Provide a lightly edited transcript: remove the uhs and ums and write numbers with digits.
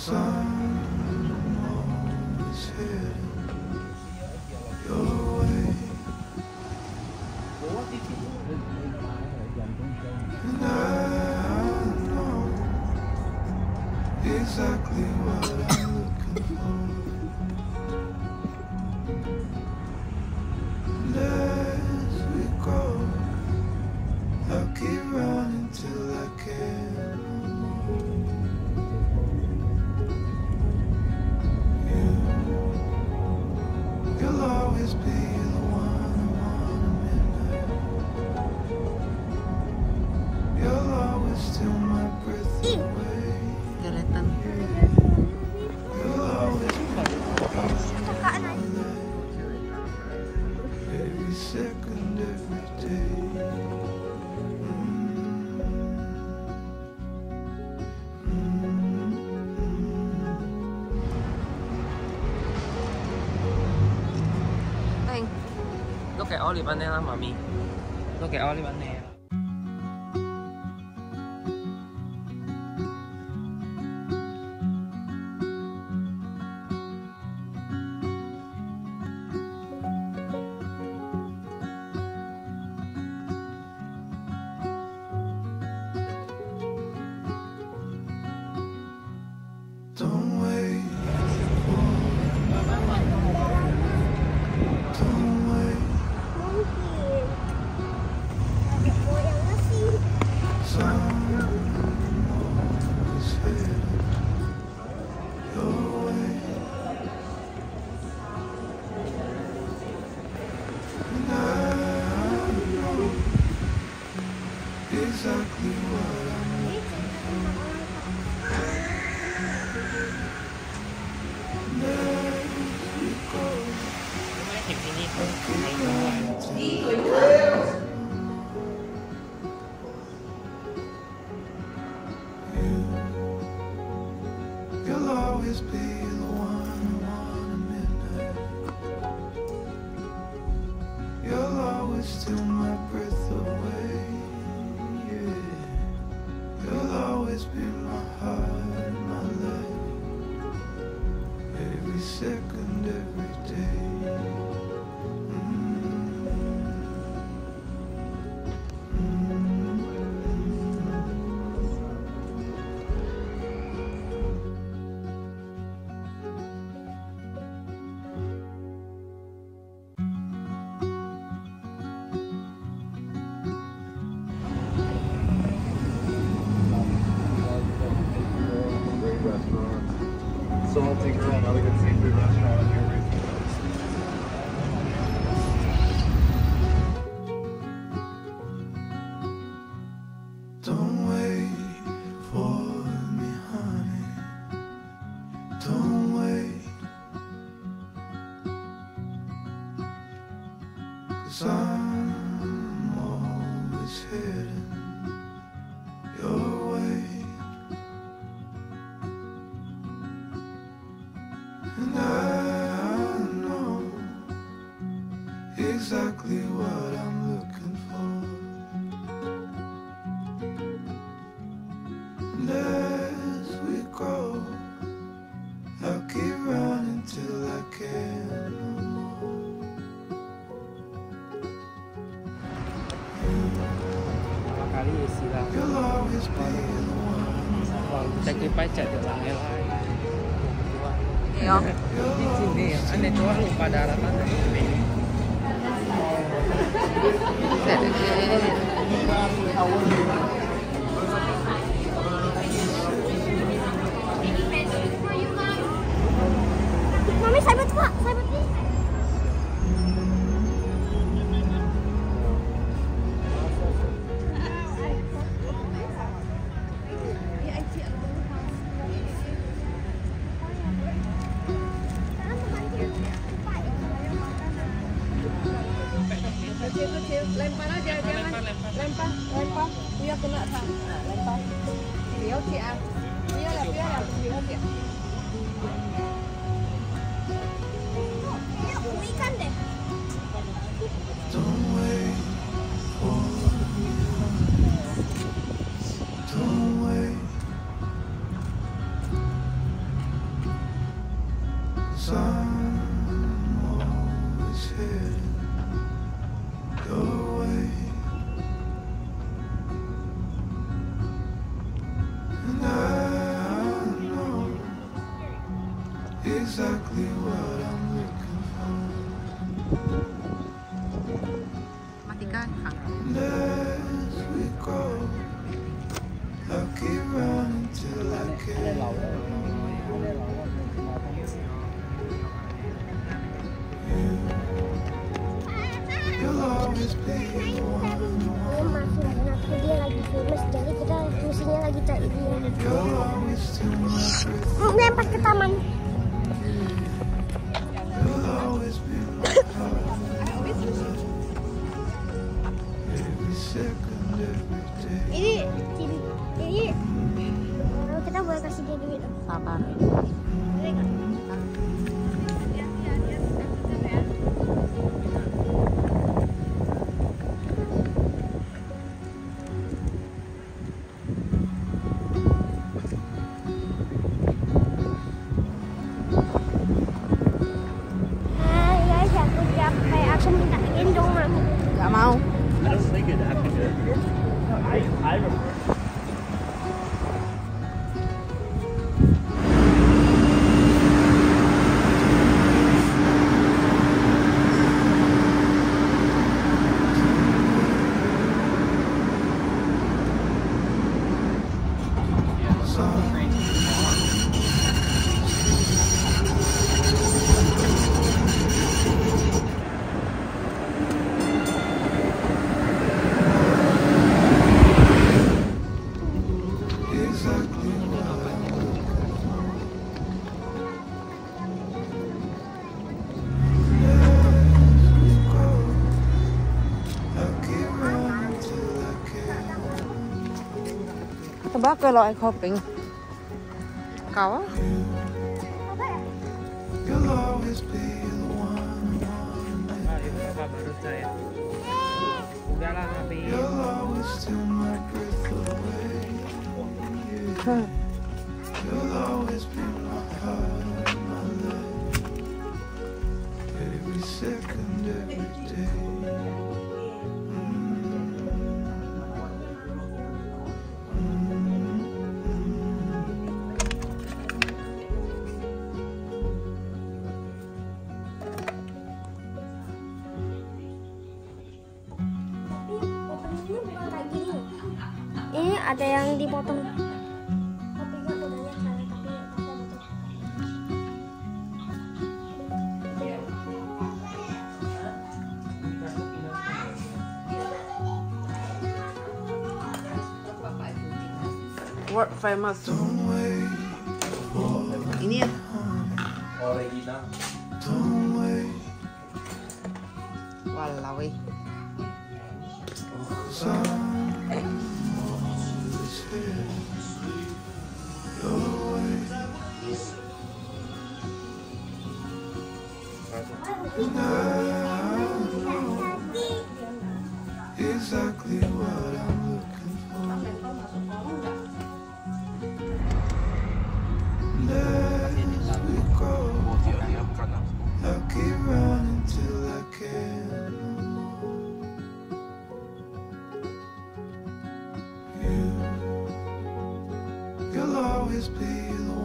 Exactly what I'm looking for. And as we go, I'll keep running till I can't no more. You'll always be the one I wanna midnight. You'll always steal my breath away. You'll always be every second, every day. Look at Olive and Nella, mommy. Look at Olive and Nella. Don't wait. Exactly what I'm looking for. And as we go, you'll always be the one I want at midnight. You'll always steal my breath away. You'll always be my heart, my life, every second, every day. Salty Girl, another good seafood restaurant here recently. Don't wait for me, honey. Don't wait. 'Cause I'm always heading your way. And I know exactly what I'm looking for. And as we go, I'll keep running till I can't no more. Kali istilah. You'll always be the one. Chắc cái bãi chạy được lại lại. Iya. Di sini, aneh tuh lupa daratan ini. Mami, saya bantu, Pak. Saya bantu. Kecil, lempar aja, jangan lempar. Dia kena sama, lempar. Dia sih ah, dia lah dia dia. Ikan deh. Don't wait for me, honey. Don't wait. sun always hid your way, and I know exactly what I'm looking for. And as we go, I'll keep running till I can. You'll always be the one. Dia lagi famous, jadi kita mestinya lagi cari dia. You'll always steal my breath. Lempar ke taman. You'll always be my heart. Every second, every day. Ini kita boleh kasih dia duit. Sabar. Guys, aku capek. Aku minta gendong mami. Gak mau. I don't think it happened good. I remember. Exactly what I'm looking for. As we go, I'll keep running till I can. Tebak kalau aku koping. Kau? You'll always be the one. Baru saya. Udahlah Nabi. You'll always steal my breath away. You'll always be my heart, my life. Every second, every day. Ini bukan kayak gini. Ini ada yang dipotong. Kopinya kudanya salah, tapi ada betul. World famous. Don't wait, Ini ya. don't wait. Walau. Sun always hid your way. And I know exactly what I'm looking for. And as we go, I'll keep running till I can no more. You'll always be the